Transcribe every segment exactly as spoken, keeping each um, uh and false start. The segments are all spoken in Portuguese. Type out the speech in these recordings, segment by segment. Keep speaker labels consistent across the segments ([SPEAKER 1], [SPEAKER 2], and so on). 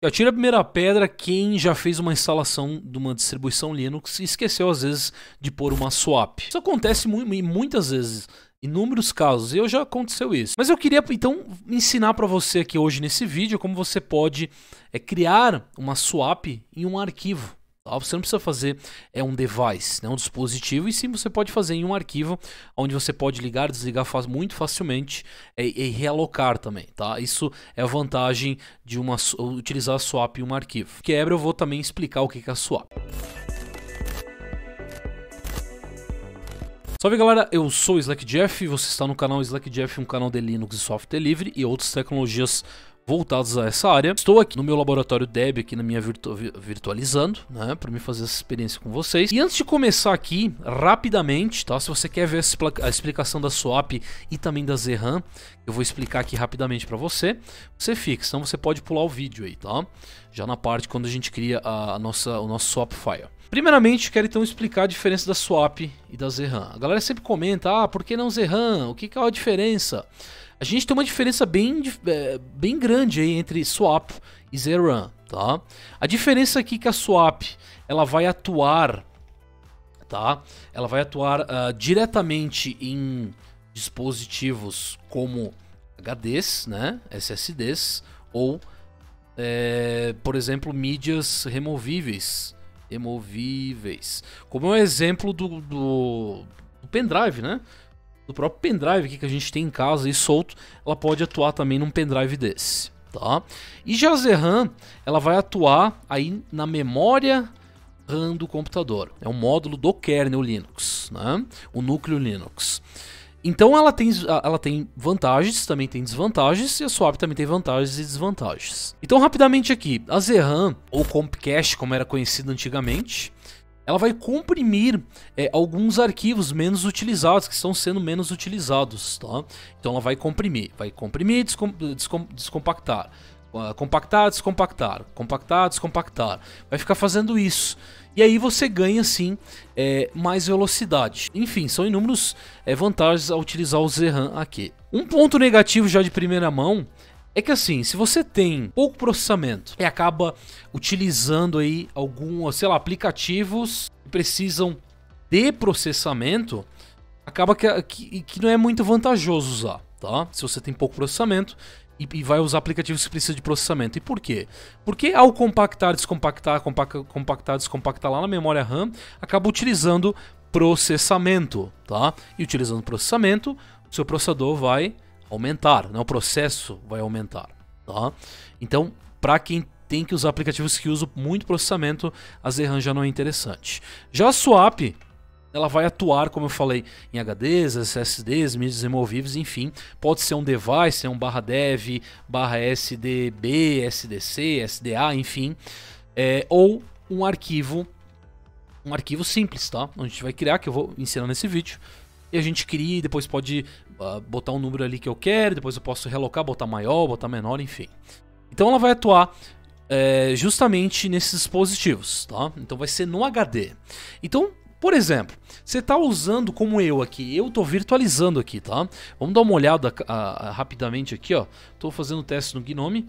[SPEAKER 1] Tira a primeira pedra quem já fez uma instalação de uma distribuição Linux e esqueceu às vezes de pôr uma swap. Isso acontece mu muitas vezes, inúmeros casos, e eu já aconteceu isso. Mas eu queria então ensinar para você aqui hoje nesse vídeo como você pode é, criar uma swap em um arquivo. Você não precisa fazer é um device, né, um dispositivo, e sim você pode fazer em um arquivo onde você pode ligar, desligar faz muito facilmente é, e realocar também, tá? Isso é a vantagem de uma, utilizar a swap em um arquivo. Quebra, eu vou também explicar o que é a swap. Salve galera, eu sou o SlackJeff, você está no canal SlackJeff, um canal de Linux e software livre e outras tecnologias voltados a essa área. Estou aqui no meu laboratório Debian, aqui na minha virtu virtualizando, né, para me fazer essa experiência com vocês. E antes de começar aqui, rapidamente, tá? Se você quer ver a explicação da swap e também da zRAM, eu vou explicar aqui rapidamente para você. Você fica, senão você pode pular o vídeo aí, tá? Já na parte quando a gente cria a nossa, o nosso swap file. Primeiramente, quero então explicar a diferença da swap e da zRAM. A galera sempre comenta, ah, por que não zRAM? O que, que é a diferença? A gente tem uma diferença bem, bem grande aí entre swap e zRAM, tá? A diferença aqui é que a swap ela vai atuar, tá? Ela vai atuar uh, diretamente em dispositivos como H Ds, né? S S Ds ou, é, por exemplo, mídias removíveis, removíveis, como é o exemplo do, do, do pendrive, né? Do próprio pendrive aqui que a gente tem em casa e solto, ela pode atuar também num pendrive desse, tá? E já a zRAM, ela vai atuar aí na memória RAM do computador. É um módulo do kernel Linux, né? O núcleo Linux. Então ela tem, ela tem vantagens, também tem desvantagens, e a swap também tem vantagens e desvantagens. Então rapidamente aqui, a zRAM, ou Compcache como era conhecido antigamente, ela vai comprimir é, alguns arquivos menos utilizados, que estão sendo menos utilizados, tá? Então ela vai comprimir, vai comprimir, descom descom descompactar, uh, compactar, descompactar, compactar, descompactar. Vai ficar fazendo isso. E aí você ganha, sim, é, mais velocidade. Enfim, são inúmeras é, vantagens ao utilizar o zRAM aqui. Um ponto negativo já de primeira mão é que assim, se você tem pouco processamento e acaba utilizando aí algum, sei lá, aplicativos que precisam de processamento, acaba que, que, que não é muito vantajoso usar, tá? Se você tem pouco processamento e, e vai usar aplicativos que precisam de processamento. E por quê? Porque ao compactar, descompactar, compactar, compactar, descompactar lá na memória RAM, acaba utilizando processamento, tá? E utilizando processamento, o seu processador vai aumentar, né? O processo vai aumentar, tá? Então, para quem tem que usar aplicativos que usam muito processamento, a zRAM já não é interessante. Já a swap, ela vai atuar, como eu falei, em H Ds, S S Ds, mídias removíveis, enfim, pode ser um device, é um barra dev, barra S D B, S D C, S D A, enfim, é, ou um arquivo, um arquivo simples, tá? A gente vai criar, que eu vou ensinar nesse vídeo. E a gente cria e depois pode uh, botar um número ali que eu quero, depois eu posso relocar, botar maior, botar menor, enfim. Então ela vai atuar é, justamente nesses dispositivos, tá? Então vai ser no H D. Então, por exemplo, você está usando como eu aqui, eu estou virtualizando aqui, tá? Vamos dar uma olhada uh, rapidamente aqui, ó. Estou fazendo teste no Gnome.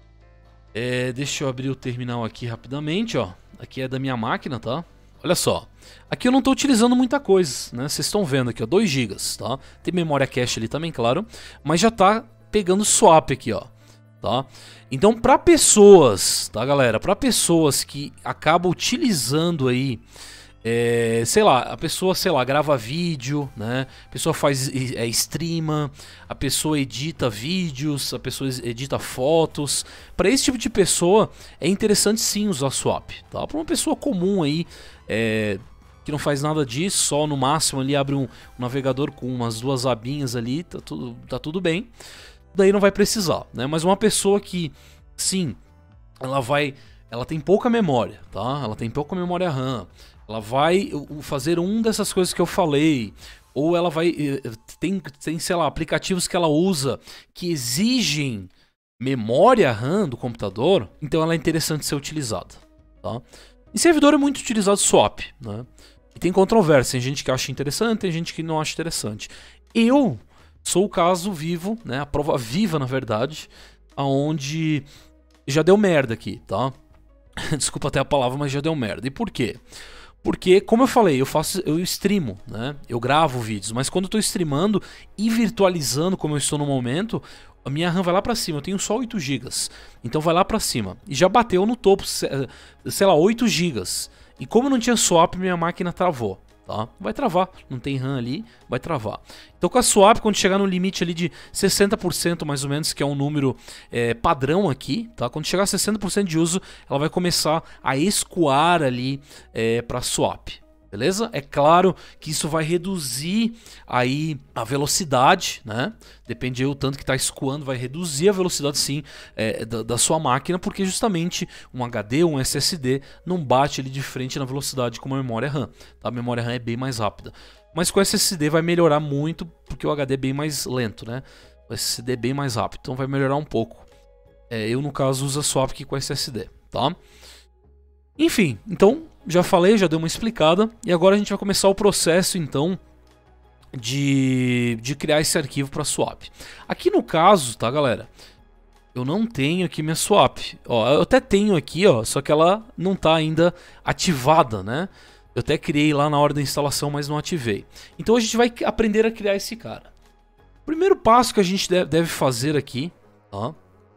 [SPEAKER 1] É, deixa eu abrir o terminal aqui rapidamente, ó. Aqui é da minha máquina, tá? Olha só, aqui eu não estou utilizando muita coisa, né? Vocês estão vendo aqui, ó, dois gigas, tá? Tem memória cache ali também, claro, mas já tá pegando swap aqui, ó, tá? Então, para pessoas, tá, galera? Para pessoas que acabam utilizando aí, é, sei lá, a pessoa, sei lá, grava vídeo, né? A pessoa faz é, streama, a pessoa edita vídeos, a pessoa edita fotos. Para esse tipo de pessoa é interessante sim usar swap, tá? Para uma pessoa comum aí, é, que não faz nada disso, só no máximo ali abre um, um navegador com umas duas abinhas ali, tá tudo, tá tudo bem. Daí não vai precisar, né? Mas uma pessoa que, sim, ela vai, ela tem pouca memória, tá? Ela tem pouca memória RAM. Ela vai fazer um dessas coisas que eu falei, ou ela vai tem, tem sei lá, aplicativos que ela usa que exigem memória RAM do computador, então ela é interessante ser utilizada, tá? Em servidor é muito utilizado swap, né? E tem controvérsia, tem gente que acha interessante, tem gente que não acha interessante. Eu sou o caso vivo, né? A prova viva, na verdade, aonde já deu merda aqui, tá? Desculpa até a palavra, mas já deu merda. E por quê? Porque, como eu falei, eu faço, eu streamo, né? Eu gravo vídeos, mas quando eu tô streamando e virtualizando, como eu estou no momento, a minha RAM vai lá pra cima. Eu tenho só oito gigas, então vai lá pra cima. E já bateu no topo, sei lá, oito gigas. E como não tinha swap, minha máquina travou. Tá? Vai travar, não tem RAM ali, vai travar. Então com a swap, quando chegar no limite ali de sessenta por cento mais ou menos, que é um número é, padrão aqui, tá? Quando chegar a sessenta por cento de uso, ela vai começar a escoar ali é, para swap. Beleza? É claro que isso vai reduzir aí a velocidade, né? Depende do tanto que está escoando, vai reduzir a velocidade sim é, da, da sua máquina, porque justamente um H D ou um S S D não bate ali de frente na velocidade com uma memória RAM. Tá? A memória RAM é bem mais rápida. Mas com o S S D vai melhorar muito, porque o H D é bem mais lento, né? O S S D é bem mais rápido, então vai melhorar um pouco. É, eu, no caso, uso a swap aqui com S S D, tá? Enfim, então, já falei, já dei uma explicada. E agora a gente vai começar o processo, então, de, de criar esse arquivo para swap. Aqui no caso, tá, galera? Eu não tenho aqui minha swap. Ó, eu até tenho aqui, ó, só que ela não tá ainda ativada, né? Eu até criei lá na hora da instalação, mas não ativei. Então a gente vai aprender a criar esse cara. O primeiro passo que a gente deve fazer aqui, tá?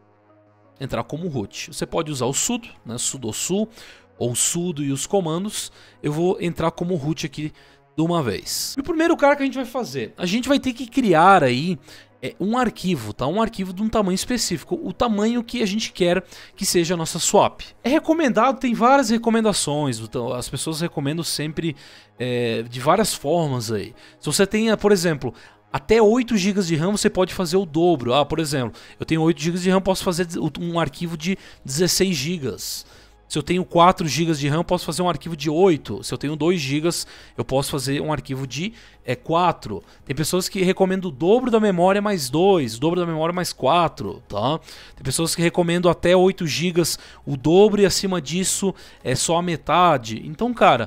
[SPEAKER 1] Entrar como root. Você pode usar o sudo, né? Sudo su, ou sudo e os comandos. Eu vou entrar como root aqui de uma vez. E o primeiro cara que a gente vai fazer, a gente vai ter que criar aí é, um arquivo, tá? Um arquivo de um tamanho específico, o tamanho que a gente quer que seja a nossa swap. É recomendado, tem várias recomendações, então, as pessoas recomendam sempre é, de várias formas aí. Se você tem, por exemplo, até oito gigas de RAM, você pode fazer o dobro. Ah, por exemplo, eu tenho oito gigas de RAM, posso fazer um arquivo de dezesseis gigas. Se eu tenho quatro gigas de RAM, eu posso fazer um arquivo de oito. Se eu tenho dois gigas, eu posso fazer um arquivo de é, quatro. Tem pessoas que recomendam o dobro da memória mais dois, o dobro da memória mais quatro, tá? Tem pessoas que recomendam até oito gigas, o dobro, e acima disso é só a metade. Então, cara,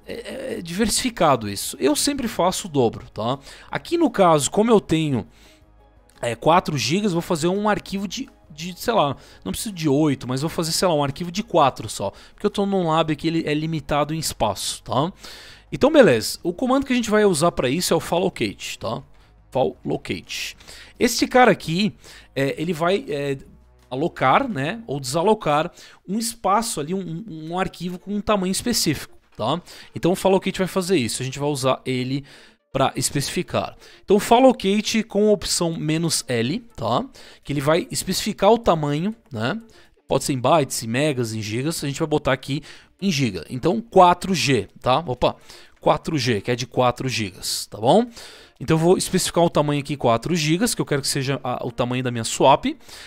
[SPEAKER 1] é, é diversificado isso. Eu sempre faço o dobro, tá? Aqui no caso, como eu tenho é, quatro gigas, vou fazer um arquivo de de, sei lá, não preciso de oito, mas vou fazer, sei lá, um arquivo de quatro só, porque eu tô num lab aqui, ele é limitado em espaço, tá? Então, beleza, o comando que a gente vai usar para isso é o fallocate, tá? Fallocate. Esse cara aqui, é, ele vai é, alocar, né, ou desalocar um espaço ali, um, um arquivo com um tamanho específico, tá? Então o fallocate vai fazer isso, a gente vai usar ele para especificar. Então o fallocate com a opção "-l", tá? Que ele vai especificar o tamanho, né? Pode ser em bytes, em megas, em gigas. A gente vai botar aqui em giga. Então quatro G, tá? Opa, quatro G, que é de quatro gigas, tá bom? Então eu vou especificar o tamanho aqui quatro gigas, que eu quero que seja a, o tamanho da minha swap.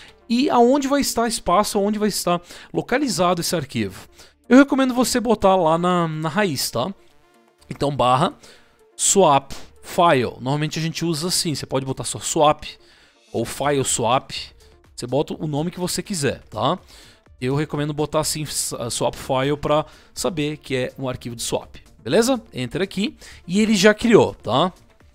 [SPEAKER 1] E aonde vai estar espaço, aonde vai estar localizado esse arquivo. Eu recomendo você botar lá na, na raiz, tá? Então barra swap file. Normalmente a gente usa assim, você pode botar só swap ou file swap. Você bota o nome que você quiser, tá? Eu recomendo botar assim swap file para saber que é um arquivo de swap. Beleza? Entra aqui e ele já criou, tá?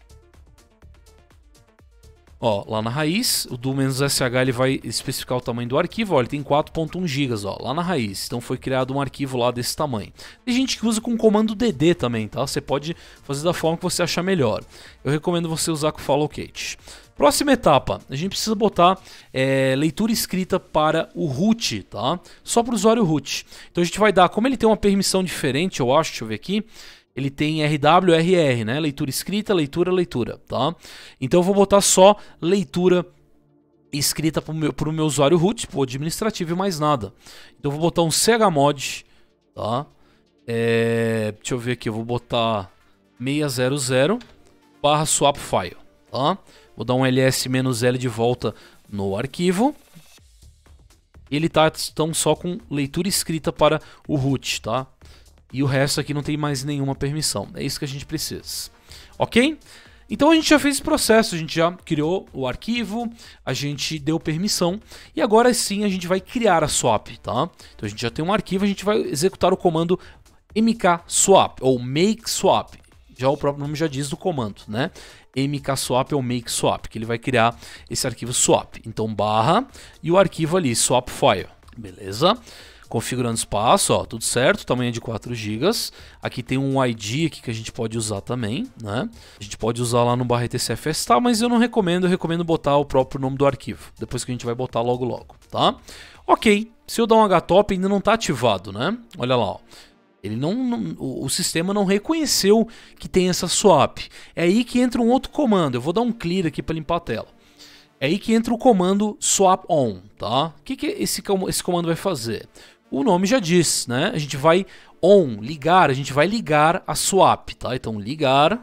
[SPEAKER 1] Ó, lá na raiz, o do "-sh" ele vai especificar o tamanho do arquivo, ó, ele tem quatro ponto um gigas, ó, lá na raiz. Então foi criado um arquivo lá desse tamanho. Tem gente que usa com o comando D D também, tá? Você pode fazer da forma que você achar melhor. Eu recomendo você usar com o fallocate. Próxima etapa, a gente precisa botar é, leitura escrita para o root, tá? Só para o usuário root. Então a gente vai dar, como ele tem uma permissão diferente, eu acho, deixa eu ver aqui. Ele tem R W, R R, né? Leitura escrita, leitura, leitura, tá? Então eu vou botar só leitura escrita para o meu, pro meu usuário root, pro administrativo e mais nada. Então eu vou botar um chmod, tá? É, deixa eu ver aqui, eu vou botar seiscentos barra swap file, tá? Vou dar um ls-l de volta no arquivo. Ele tá então só com leitura escrita para o root, tá? E o resto aqui não tem mais nenhuma permissão. É isso que a gente precisa. Ok? Então a gente já fez esse processo. A gente já criou o arquivo. A gente deu permissão. E agora sim a gente vai criar a swap, tá? Então a gente já tem um arquivo. A gente vai executar o comando mkswap ou makeswap. Já o próprio nome já diz do comando, né? mkswap ou makeswap, que ele vai criar esse arquivo swap. Então barra e o arquivo ali, swap file. Beleza? Configurando espaço, ó, tudo certo, tamanho é de quatro gigas. Aqui tem um I D aqui que a gente pode usar também, né? A gente pode usar lá no barra etc f s tab, mas eu não recomendo, eu recomendo botar o próprio nome do arquivo, depois que a gente vai botar logo logo, tá? Ok, se eu dar um htop ainda não está ativado, né? Olha lá, ó. Ele não, não, o sistema não reconheceu que tem essa swap. É aí que entra um outro comando, eu vou dar um clear aqui para limpar a tela. É aí que entra o comando swap on, tá? O que, que esse, esse comando vai fazer? O nome já diz, né? A gente vai on, ligar, a gente vai ligar a swap, tá? Então ligar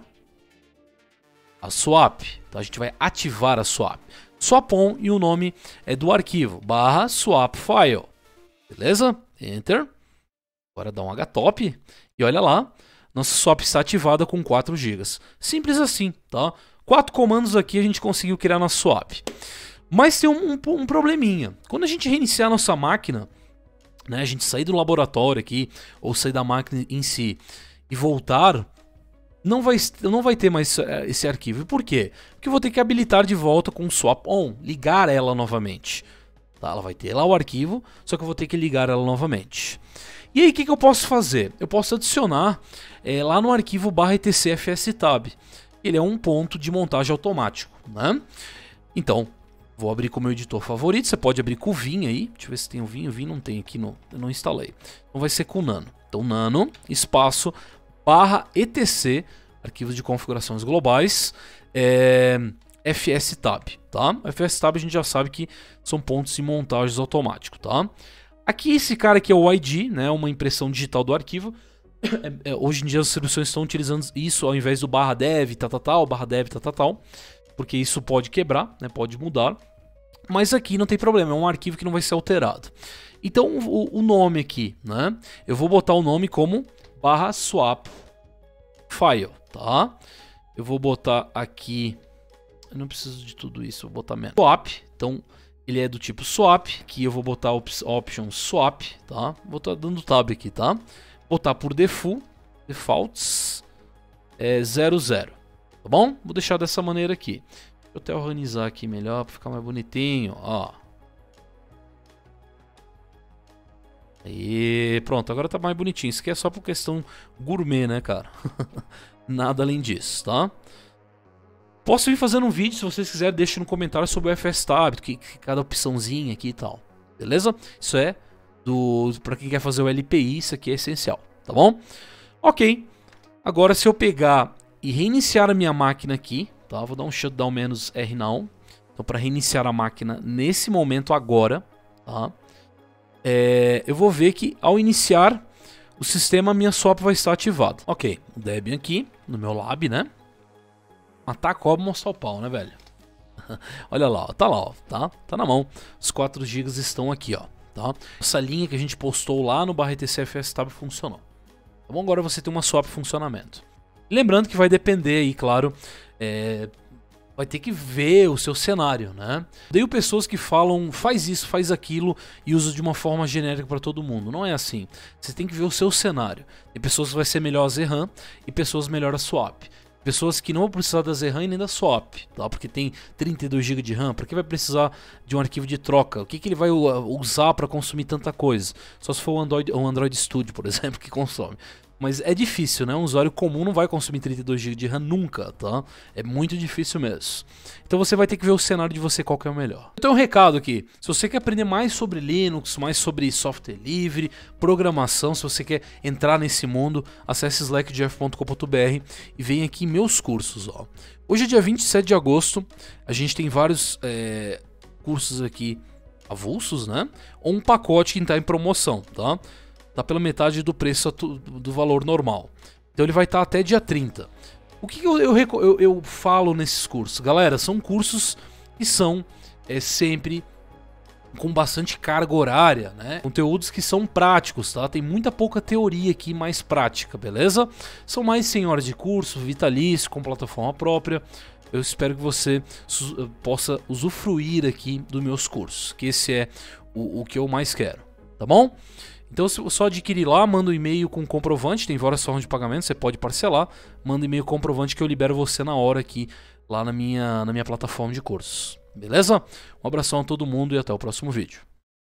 [SPEAKER 1] a swap, tá? A gente vai ativar a swap. Swap on e o nome é do arquivo, barra swap file, beleza? Enter. Agora dá um htop e olha lá, nossa swap está ativada com quatro gigas. Simples assim, tá? Quatro comandos aqui a gente conseguiu criar nossa swap. Mas tem um, um, um probleminha. Quando a gente reiniciar nossa máquina, né, a gente sair do laboratório aqui, ou sair da máquina em si, e voltar, não vai, não vai ter mais esse arquivo. E por quê? Porque eu vou ter que habilitar de volta com o swap on, ligar ela novamente. Tá? Ela vai ter lá o arquivo, só que eu vou ter que ligar ela novamente. E aí o que, que eu posso fazer? Eu posso adicionar é, lá no arquivo barra etc f s tab. Ele é um ponto de montagem automático, né? Então, vou abrir com o meu editor favorito. Você pode abrir com o Vim aí. Deixa eu ver se tem o Vim. O Vim não tem aqui, no, eu não instalei. Então vai ser com o Nano. Então Nano, espaço, barra etc, arquivos de configurações globais, é, fstab, tá? Fstab a gente já sabe que são pontos de montagens automáticos, tá? Aqui esse cara aqui é o I D, né? Uma impressão digital do arquivo. É, é, hoje em dia as distribuições estão utilizando isso ao invés do barra dev, tal, tal, tal, barra dev, tal, tal, tal, porque isso pode quebrar, né, pode mudar, mas aqui não tem problema, é um arquivo que não vai ser alterado. Então o, o nome aqui, né, eu vou botar o nome como barra swap file, tá? Eu vou botar aqui, eu não preciso de tudo isso, vou botar menos. Swap, então ele é do tipo swap, aqui eu vou botar op option swap, tá? Vou estar dando tab aqui, tá? Botar por default, defaults, é zero zero, tá bom? Vou deixar dessa maneira aqui. Deixa eu até organizar aqui melhor para ficar mais bonitinho, ó. Aí, pronto, agora tá mais bonitinho. Isso aqui é só por questão gourmet, né, cara? Nada além disso, tá? Posso vir fazendo um vídeo, se vocês quiserem, deixe no comentário sobre o fstab, que, que cada opçãozinha aqui e tal. Beleza? Isso é do para quem quer fazer o L P I, isso aqui é essencial, tá bom? Ok. Agora se eu pegar e reiniciar a minha máquina aqui, tá? Vou dar um shutdown menos R now. Então para reiniciar a máquina nesse momento agora, tá? É, eu vou ver que ao iniciar o sistema, minha swap vai estar ativada. Ok, o Debian aqui no meu lab, né? Matar a cobra, mostrar o pau, né, velho? Olha lá, ó, tá lá, ó, tá? Tá na mão. Os quatro gigas estão aqui, ó. Tá? Essa linha que a gente postou lá no barra etc f s tab funcionou. Tá bom? Agora você tem uma swap em funcionamento. Lembrando que vai depender aí, claro, é, vai ter que ver o seu cenário, né? Daí pessoas que falam, faz isso, faz aquilo e usa de uma forma genérica para todo mundo. Não é assim. Você tem que ver o seu cenário. Tem pessoas que vai ser melhor a Z RAM e pessoas melhor a swap. Pessoas que não vão precisar da Z RAM e nem da swap, tá? Porque tem trinta e dois gigas de RAM, para que vai precisar de um arquivo de troca? O que, que ele vai usar para consumir tanta coisa? Só se for o Android, o Android Studio, por exemplo, que consome. Mas é difícil, né? Um usuário comum não vai consumir trinta e dois gigas de RAM nunca, tá? É muito difícil mesmo. Então você vai ter que ver o cenário de você qual que é o melhor. Então um recado aqui, se você quer aprender mais sobre Linux, mais sobre software livre, programação, se você quer entrar nesse mundo, acesse slack jeff ponto com ponto b r e vem aqui em meus cursos, ó. Hoje é dia vinte e sete de agosto, a gente tem vários é, cursos aqui avulsos, né? Ou um pacote que está em promoção, tá? Tá pela metade do preço do valor normal. Então ele vai estar até dia trinta. O que, que eu, eu, eu, eu falo nesses cursos? Galera, são cursos que são é, sempre com bastante carga horária, né? Conteúdos que são práticos, tá? Tem muita pouca teoria aqui, mais prática, beleza? São mais cem horas de curso, vitalício, com plataforma própria. Eu espero que você possa usufruir aqui dos meus cursos, que esse é o, o que eu mais quero, tá bom? Então só adquirir lá, manda um e-mail com comprovante, tem várias formas de pagamento, você pode parcelar, manda um e-mail comprovante que eu libero você na hora aqui, lá na minha, na minha plataforma de cursos. Beleza? Um abração a todo mundo e até o próximo vídeo.